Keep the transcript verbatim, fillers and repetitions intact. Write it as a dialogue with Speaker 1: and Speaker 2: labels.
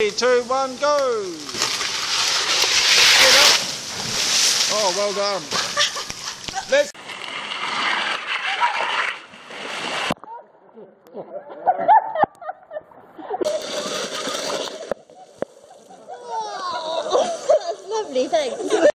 Speaker 1: Three, two, one, go! Get up. Oh, well done. Let's.
Speaker 2: Oh, that's lovely, thanks.